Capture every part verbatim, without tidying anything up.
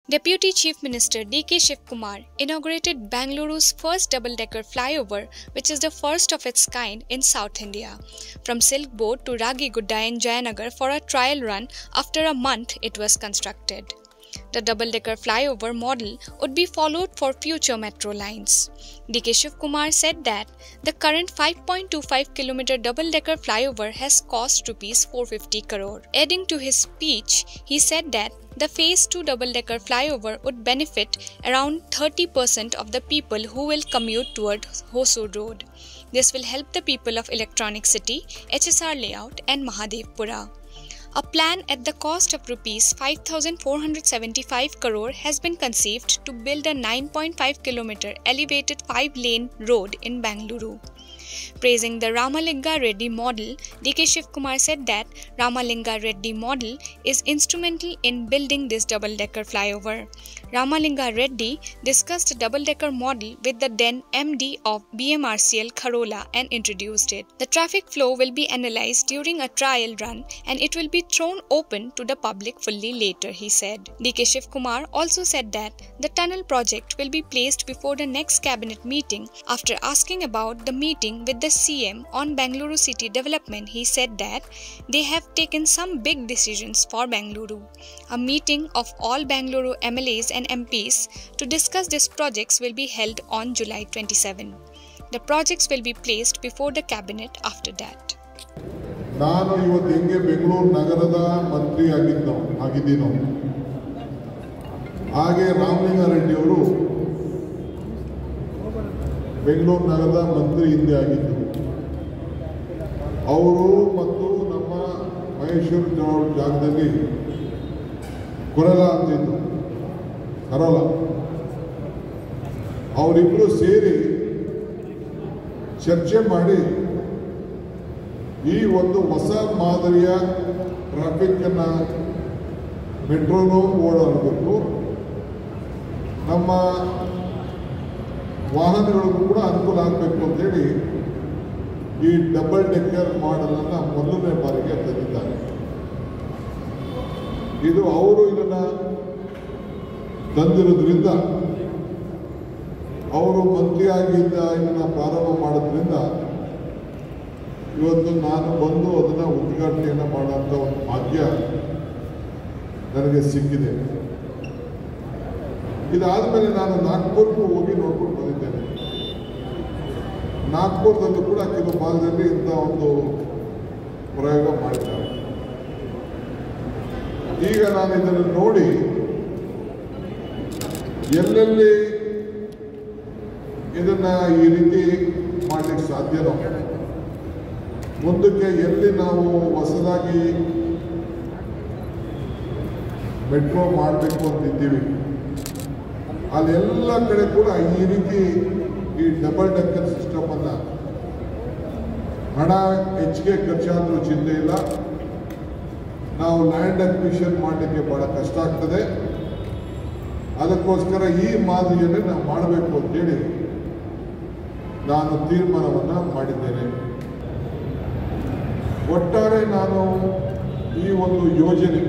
Deputy Chief Minister D K Shivkumar inaugurated Bengaluru's first double-decker flyover, which is the first of its kind in South India. From Silk Boat to Ragigudda in Jayanagar for a trial run, after a month it was constructed. The double-decker flyover model would be followed for future metro lines. D K Shivkumar said that the current five point two five kilometer double-decker flyover has cost rupees four hundred fifty crore. Adding to his speech, he said that the Phase two double-decker flyover would benefit around thirty percent of the people who will commute toward Hosur Road. This will help the people of Electronic City, H S R Layout and Mahadevpura. A plan at the cost of rupees five thousand four hundred seventy-five crore has been conceived to build a nine point five kilometer elevated five-lane road in Bengaluru. Praising the Ramalinga Reddy model, D K Shivkumar said that Ramalinga Reddy model is instrumental in building this double-decker flyover. Ramalinga Reddy discussed a double-decker model with the then M D of B M R C L Kharola and introduced it. The traffic flow will be analyzed during a trial run and it will be thrown open to the public fully later, he said. D K Shivkumar also said that the tunnel project will be placed before the next cabinet meeting. After asking about the meeting with the C M on Bengaluru city development, he said that they have taken some big decisions for Bengaluru. A meeting of all Bengaluru M L As and M Ps to discuss these projects will be held on July twenty-seventh. The projects will be placed before the cabinet after that. ನಾನು ಇವತ್ತು ಹೆಂಗೆ ಬೆಂಗಳೂರು ನಗರದ ಮಂತ್ರಿ ಆಗಿದ್ದೋ ಆಗಿದ್ದೀನೋ ಹಾಗೆ ರಾಮಲಿಂಗಾರೆಡ್ಡಿ ಅವರು ಬೆಂಗಳೂರು ನಗರದ ಮಂತ್ರಿ ಹಿಂದೆ ಆಗಿದ್ದರು. ಅವರು ಮತ್ತು ನಮ್ಮ ಮಹೇಶ್ವರ ಜಾಗದಲ್ಲಿ ಕೊರಲ ಅಂತಿದ್ರು ಕರೋಲ ಅವರಿಬ್ಬರು ಸೇರಿ ಚರ್ಚೆ ಮಾಡಿ ಈ ಒಂದು ಹೊಸ ಮಾದರಿಯ ಟ್ರಾಫಿಕ್ ಅನ್ನ ಮೆಟ್ರೋನು ಓಡಾಡಬೇಕು, ನಮ್ಮ ವಾಹನಗಳಿಗೂ ಕೂಡ ಅನುಕೂಲ ಆಗಬೇಕು ಅಂತೇಳಿ ಈ ಡಬಲ್ ಡೆಕ್ಕರ್ ಮಾಡೆಲ್ ಅನ್ನ ಮೊದಲನೇ ಬಾರಿಗೆ ತಂದಿದ್ದಾರೆ. ಇದು ಅವರು ಇದನ್ನ ತಂದಿರೋದ್ರಿಂದ, ಅವರು ಮಂತ್ರಿಯಾಗಿದ್ದ ಇದನ್ನ ಪ್ರಾರಂಭ ಮಾಡೋದ್ರಿಂದ ಇವತ್ತು ನಾನು ಬಂದು ಅದನ್ನ ಉದ್ಘಾಟನೆಯನ್ನು ಮಾಡುವಂಥ ಒಂದು ಭಾಗ್ಯ ನನಗೆ ಸಿಕ್ಕಿದೆ. ಇದಾದ್ಮೇಲೆ ನಾನು ನಾಗ್ಪುರ್ಗೂ ಹೋಗಿ ನೋಡ್ಕೊಂಡು ಬಂದಿದ್ದೇನೆ. ನಾಗ್ಪುರದಲ್ಲೂ ಕೂಡ ಕೆಲವು ಭಾಗದಲ್ಲಿ ಇಂಥ ಒಂದು ಪ್ರಯೋಗ ಮಾಡಿದ್ದಾರೆ. ಈಗ ನಾನು ಇದನ್ನು ನೋಡಿ ಎಲ್ಲೆಲ್ಲಿ ಇದನ್ನ ಈ ರೀತಿ ಮಾಡಲಿಕ್ಕೆ ಸಾಧ್ಯನೋ, ಮುಂದಕ್ಕೆ ಎಲ್ಲಿ ನಾವು ಹೊಸದಾಗಿ ಮೆಟ್ರೋ ಮಾಡಬೇಕು ಅಂತಿದ್ದೀವಿ ಅಲ್ಲೆಲ್ಲ ಕಡೆ ಕೂಡ ಈ ರೀತಿ ಈ ಡಬಲ್ ಡೆಕ್ಕರ್ ಸಿಸ್ಟಮ್ ಅನ್ನ ಹಣ ಹೆಚ್ಚಿಗೆ ಖರ್ಚಾದ್ರೂ ಚಿಂತೆ ಇಲ್ಲ, ನಾವು ಲ್ಯಾಂಡ್ ಅಕ್ವಿಷನ್ ಮಾಡಲಿಕ್ಕೆ ಬಹಳ ಕಷ್ಟ ಆಗ್ತದೆ. ಅದಕ್ಕೋಸ್ಕರ ಈ ಮಾದರಿಯಲ್ಲಿ ನಾವು ಮಾಡಬೇಕು ಅಂತೇಳಿ ನಾನು ತೀರ್ಮಾನವನ್ನು ಮಾಡಿದ್ದೇನೆ. ಒಟ್ಟಾರೆ ನಾನು ಈ ಒಂದು ಯೋಜನೆ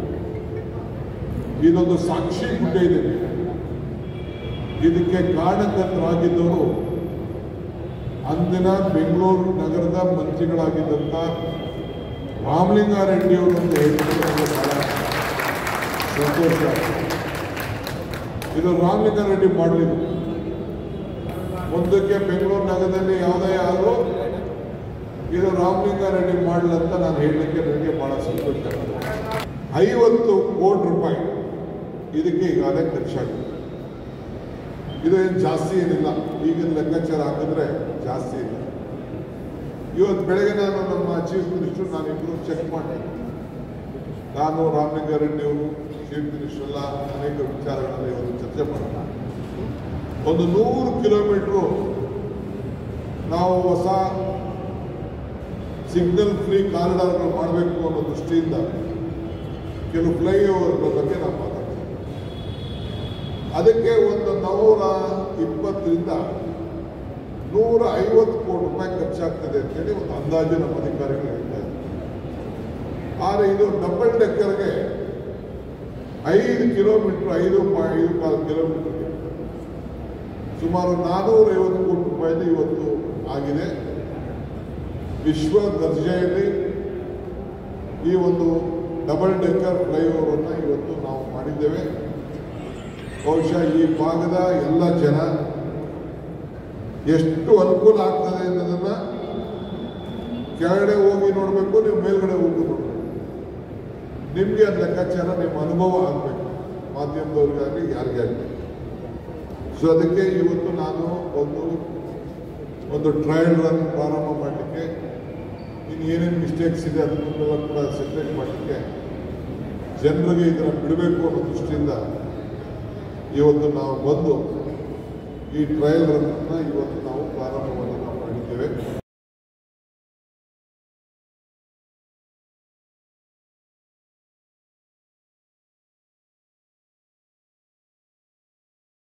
ಇದೊಂದು ಸಾಕ್ಷಿ ಗುಡ್ಡ ಇದೆ. ಇದಕ್ಕೆ ಕಾರಣಕರ್ತರಾಗಿದ್ದವರು ಅಂದಿನ ಬೆಂಗಳೂರು ನಗರದ ಮಂತ್ರಿಗಳಾಗಿದ್ದಂಥ ರಾಮಲಿಂಗಾರೆಡ್ಡಿ ಅವರು ಅಂತ ಹೇಳಿದ್ರೆ ಸಂತೋಷ. ಇದು ರಾಮಲಿಂಗಾರೆಡ್ಡಿ ಮಾಡಲಿದ್ದು ಮುಂದಕ್ಕೆ ಬೆಂಗಳೂರು ನಗರದಲ್ಲಿ ಯಾವುದೇ ಆದರೂ ಇದು ರಾಮಲಿಂಗಾರೆಡ್ಡಿ ಮಾಡಲಂತ ನಾನು ಹೇಳಲಿಕ್ಕೆ ನನಗೆ ಬಹಳ ಸಂತೋಷ. ಐವತ್ತು ಕೋಟಿ ರೂಪಾಯಿ ಇದಕ್ಕೆ ಈಗಾಗಲೇ ಖರ್ಚಾಗಿದೆ. ಇದು ಏನು ಜಾಸ್ತಿ ಏನಿಲ್ಲ, ಈಗಿನ ಲೆಕ್ಕಾಚಾರ ಹಾಕಿದ್ರೆ ಜಾಸ್ತಿ ಇಲ್ಲ. ಇವತ್ತು ಬೆಳಗ್ಗೆ ನಾನು ನಮ್ಮ ಚೀಫ್ ಮಿನಿಸ್ಟರ್ ನಾನಿಬ್ಬರು ಚೆಕ್ ಮಾಡಿ, ನಾನು ರಾಮಲಿಂಗಾರೆಡ್ಡಿ ಅವರು ಚೀಫ್ ಮಿನಿಸ್ಟರ್ ಎಲ್ಲ ಅನೇಕ ವಿಚಾರಗಳಲ್ಲಿ ಇವತ್ತು ಚರ್ಚೆ ಮಾಡೋಣ. ಒಂದು ನೂರು ಕಿಲೋಮೀಟ್ರು ನಾವು ಹೊಸ ಸಿಗ್ನಲ್ ಫ್ರೀ ಕಾರಿಡಾರ್ಗಳು ಮಾಡಬೇಕು ಅನ್ನೋ ದೃಷ್ಟಿಯಿಂದ ಕೆಲವು ಫ್ಲೈಓವರ್ಗಳ ಬಗ್ಗೆ ನಾವು ಮಾತಾಡ್ತೀವಿ. ಅದಕ್ಕೆ ಒಂದು ನೂರ ಇಪ್ಪತ್ತರಿಂದ ನೂರ ಐವತ್ತು ಕೋಟಿ ರೂಪಾಯಿ ಖರ್ಚಾಗ್ತದೆ ಅಂತೇಳಿ ಒಂದು ಅಂದಾಜು ನಮ್ಮ ಅಧಿಕಾರಿಗಳು ಹೇಳ್ತಾ ಇದ್ದಾರೆ. ಆದರೆ ಇದು ಡಬಲ್ ಡೆಕ್ಕರ್ಗೆ ಐದು ಕಿಲೋಮೀಟರ್ ಐದು ಐದು ಕಾಲು ಕಿಲೋಮೀಟರ್ ಸುಮಾರು ನಾನ್ನೂರೈವತ್ತು ಕೋಟಿ ರೂಪಾಯಿದು ಇವತ್ತು ಆಗಿದೆ. ವಿಶ್ವ ದರ್ಜೆಯಲ್ಲಿ ಈ ಒಂದು ಡಬಲ್ ಡೆಕ್ಕರ್ ಫ್ಲೈಓವರನ್ನು ಇವತ್ತು ನಾವು ಮಾಡಿದ್ದೇವೆ. ಬಹುಶಃ ಈ ಭಾಗದ ಎಲ್ಲ ಜನ ಎಷ್ಟು ಅನುಕೂಲ ಆಗ್ತದೆ ಅನ್ನೋದನ್ನು ಕೆಳಗಡೆ ಹೋಗಿ ನೋಡಬೇಕು, ನೀವು ಮೇಲ್ಗಡೆ ಹೋಗಿ ನೋಡಬೇಕು. ನಿಮಗೆ ಅದು ಲೆಕ್ಕಾಚಾರ ನಿಮ್ಮ ಅನುಭವ ಆಗಬೇಕು, ಮಾಧ್ಯಮದವ್ರಿಗಾಗಲಿ ಯಾರಿಗೇ ಆಗಲಿ. ಸೊ ಅದಕ್ಕೆ ಇವತ್ತು ನಾನು ಒಂದು ಒಂದು ಟ್ರಯಲ್ ರನ್ ಪ್ರಾರಂಭ ಮಾಡಲಿಕ್ಕೆ, ಇನ್ನು ಏನೇನು ಮಿಸ್ಟೇಕ್ಸ್ ಇದೆ ಅದನ್ನೆಲ್ಲ ಕೂಡ ಸೆಪರೇಟ್ ಮಾಡಲಿಕ್ಕೆ, ಜನರಿಗೆ ಇದನ್ನು ಬಿಡಬೇಕು ಅನ್ನೋ ದೃಷ್ಟಿಯಿಂದ ಇವತ್ತು ನಾವು ಬಂದು ಈ ಟ್ರಯಲ್ ರನ್ನ ಇವತ್ತು ನಾವು ಪ್ರಾರಂಭವನ್ನು ನಾವು ಮಾಡಿದ್ದೇವೆ.